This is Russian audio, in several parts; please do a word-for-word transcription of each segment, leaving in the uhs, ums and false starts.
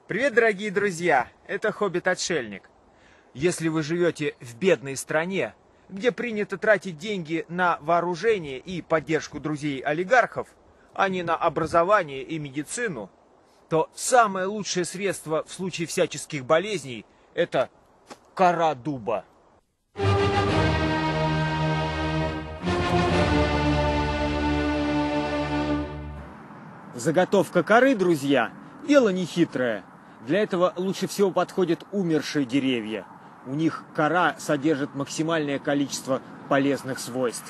Привет, дорогие друзья! Это Хоббит-отшельник. Если вы живете в бедной стране, где принято тратить деньги на вооружение и поддержку друзей-олигархов, а не на образование и медицину, то самое лучшее средство в случае всяческих болезней – это кора дуба. Заготовка коры, друзья, дело нехитрое. Для этого лучше всего подходят умершие деревья. У них кора содержит максимальное количество полезных свойств.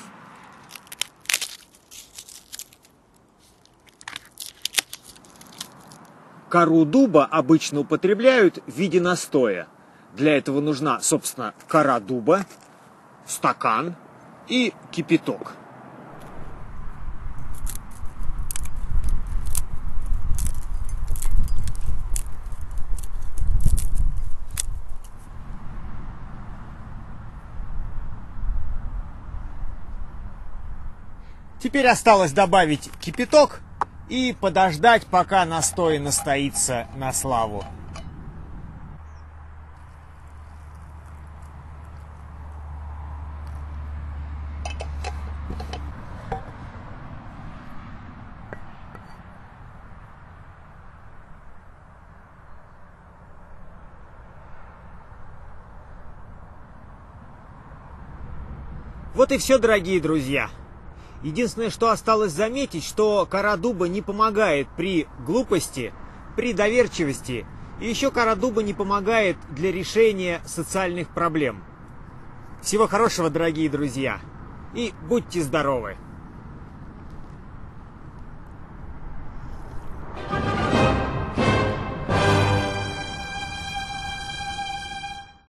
Кору дуба обычно употребляют в виде настоя. Для этого нужна, собственно, кора дуба, стакан и кипяток. Теперь осталось добавить кипяток и подождать, пока настой настоится на славу. Вот и все, дорогие друзья. Единственное, что осталось заметить, что кора дуба не помогает при глупости, при доверчивости, и еще кора дуба не помогает для решения социальных проблем. Всего хорошего, дорогие друзья, и будьте здоровы!